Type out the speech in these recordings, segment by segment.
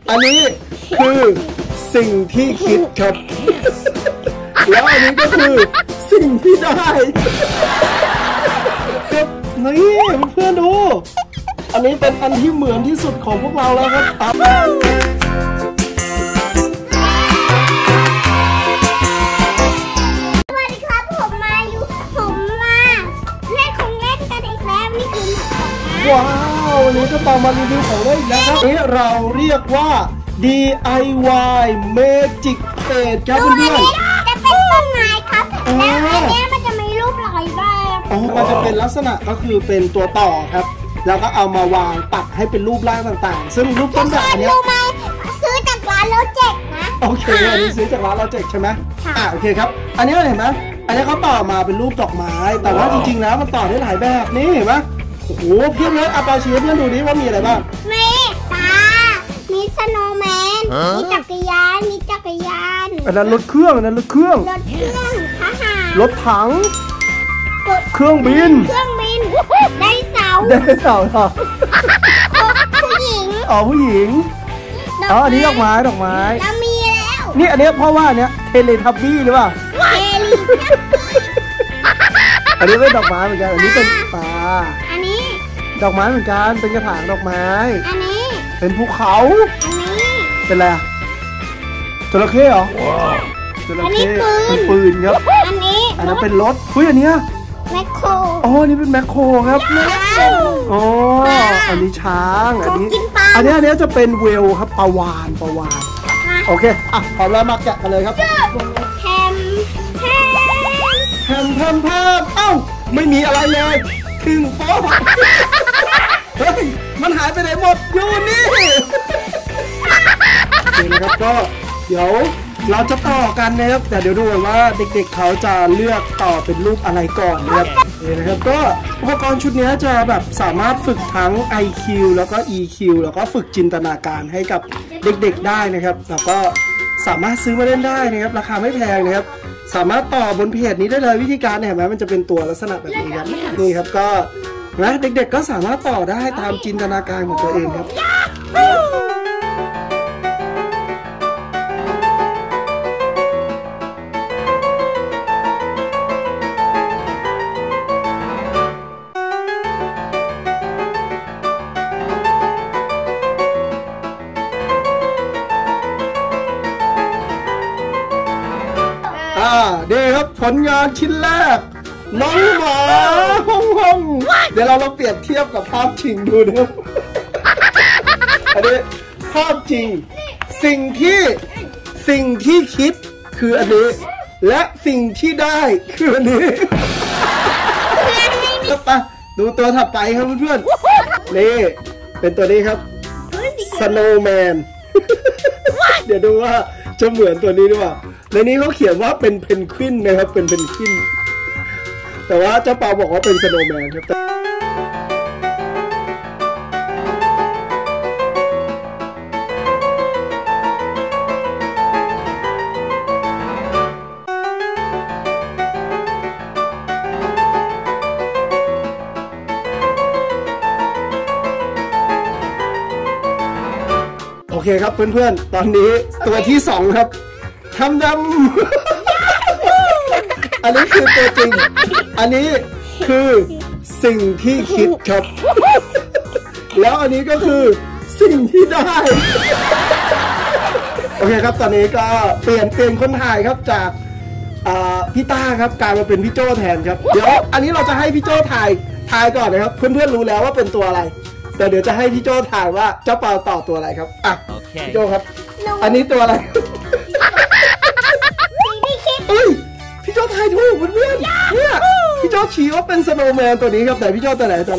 อันนี้คือสิ่งที่คิดครับแล้วอันนี้ก็คือสิ่งที่ได้ครับนี่เพื่อนๆดูอันนี้เป็นอันที่เหมือนที่สุดของพวกเราแล้วครับสวัสดีครับผมมาเล่นของเล่นกันอีกแล้วนี่คือว้าววันนี้จะต่อมารีวิวของเล่นอีกแล้วครับนี้เราเรียกว่า DIY Magic Plate ครับเพื่อนๆจะเป็นต้นไม้ครับแล้วอันนี้มันจะมีรูปลายแบบมันจะเป็นลักษณะก็คือเป็นตัวต่อครับแล้วก็เอามาวางตัดให้เป็นรูปร่างต่างๆซึ่งรูปต้นแบบนี้ซื้อจากร้านโลเจ็กนะโอเคอันนี้ซื้อจากร้านโลเจ็กใช่ไหมโอเคครับอันนี้เห็นไหมอันนี้เขาต่อมาเป็นรูปดอกไม้แต่ว่าจริงๆแล้วมันต่อได้หลายแบบนี่เห็นไหมโอ้โหเพียบเลยเอาปาชี้เพื่อนดูดิว่ามีอะไรบ้างมีตามีสโนว์แมนมีจักรยานอันนั้นรถเครื่องทหารรถถังเครื่องบินไดเสาค่ะผู้หญิงผู้หญิงอันนี้ดอกไม้แล้วมีแล้วนี่อันนี้เพราะว่าเนี้ยเทเลทับบี้หรือเปล่าอันนี้เป็นดอกไม้เหมือนกันอันนี้เป็นปลาอันนี้ดอกไม้เหมือนกันเป็นกระถางดอกไม้อันนี้เป็นภูเขาอันนี้เป็นอะไรจระเข้เหรอจระเข้เป็นปืนครับอันนั้นเป็นรถอันเนี้ยแมคโครนี่เป็นแมคโครครับอันนี้ช้างอันนี้จะเป็นเวลครับปลาวานโอเคพร้อมแล้วมาแกะกันเลยครับแฮมไม่มีอะไรเลยถึงโป๊ะเฮ้ยมันหายไปไหนหมดอยู่นี่นะครับก็เดี๋ยวเราจะต่อกันนะครับแต่เดี๋ยวดูว่าเด็กๆเขาจะเลือกต่อเป็นรูปอะไรก่อนนะครับนะครับก็อุปกรณ์ชุดนี้จะแบบสามารถฝึกทั้ง IQ แล้วก็ EQ แล้วก็ฝึกจินตนาการให้กับเด็กๆได้นะครับแล้วก็สามารถซื้อมาเล่นได้นะครับราคาไม่แพงนะครับสามารถต่อบนเพจนี้ได้เลยวิธีการเนี่ยเห็นไหมมันจะเป็นตัวลักษณะแบบนี้ครับนี่ครับก็นะเด็กๆก็สามารถต่อได้ตามจินตนาการของตัวเองครับดีครับผลงานชิ้นแรกน้องหมาห้องเดี๋ยวเราเปรียบเทียบกับภาพจริงดูนะครับอันนี้ภาพจริงสิ่งที่คิดคืออันนี้และสิ่งที่ได้คืออันนี้ไปดูตัวถัดไปครับเพื่อนๆนี่เป็นตัวนี้ครับสโนว์แมนเดี๋ยวดูว่าจะเหมือนตัวนี้หรือเปล่าในนี้เขาเขียนว่าเป็นเพนกวินนะครับเป็นเพนกวินแต่ว่าเจ้าเปาบอกว่าเป็นสโนว์แมนครับโอเคครับเพื่อนๆตอนนี้ตัวที่2ครับทำดำอันนี้คือตัวจริงอันนี้คือสิ่งที่คิดครับแล้วอันนี้ก็คือสิ่งที่ได้โอเคครับตอนนี้ก็เปลี่ยนคนถ่ายครับจากพี่ต้าครับกลายมาเป็นพี่โจ้แทนครับเดี๋ยวอันนี้เราจะให้พี่โจ้ถ่ายก่อนนะครับเพื่อนๆรู้แล้วว่าเป็นตัวอะไรแต่เดี๋ยวจะให้พี่โจ้ถ่ายว่าเจ้าเปาต่อตัวอะไรครับพี่โจ้ครับอันนี้ตัวอะไรพี่โจ้ทายถูกเพื่อนๆเนี่ยพี่โจ้ชี้ว่าเป็นสโนว์แมนตัวนี้ครับแต่พี่โจ้ตัวไหนนี่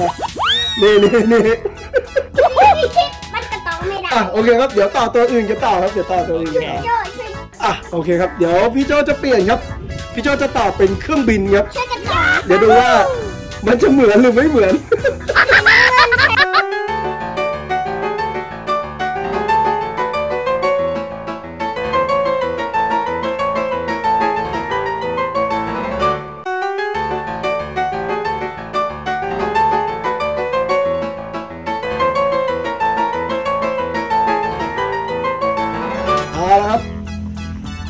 มันกระต่อไม่ได้โอเคครับเดี๋ยวต่อตัวอื่นกันต่อครับเดี๋ยวต่อตัวอื่นกันต่อโอเคครับเดี๋ยวพี่โจ้จะเปลี่ยนครับพี่โจ้จะต่อเป็นเครื่องบินครับเดี๋ยวดูว่ามันจะเหมือนหรือไม่เหมือน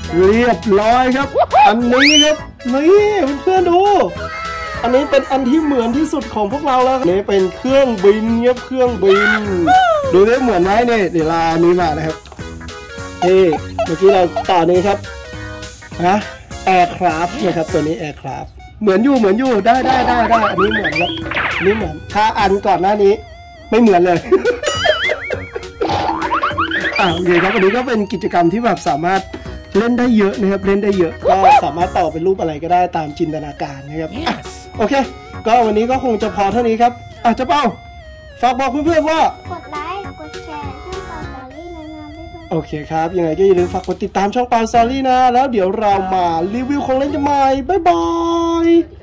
เรียบร้อยครับอันนี้ครับนี่เพื่อนๆดูอันนี้เป็นอันที่เหมือนที่สุดของพวกเราแล้วนี่เป็นเครื่องบินครับเครื่องบินดูได้เหมือนไหมเนี่ยเดี๋ยวลาอันนี้มานะครับนี่เมื่อกี้เราต่อนี้ครับนะแอร์คราฟนะครับตัวนี้แอร์คราฟเหมือนอยู่ได้อันนี้เหมือนครับอันนี้เหมือนถ้าอันก่อนหน้านี้ไม่เหมือนเลย โอเคครับวันนี้ก็เป็นกิจกรรมที่แบบสามารถเล่นได้เยอะนะครับเล่นได้เยอะก็สามารถต่อเป็นรูปอะไรก็ได้ตามจินตนาการนะครับโอเคก็วันนี้ก็คงจะพอเท่านี้ครับจะเป้าฝากบอกเพื่อนๆว่ากดไลค์กดแชร์ช่องเปาสตอรี่นะโอเคครับยังไงก็อย่าลืมฝากกดติดตามช่องเปาสตอรี่นะแล้วเดี๋ยวเรามารีวิวของเล่นกันใหม่บ๊ายบาย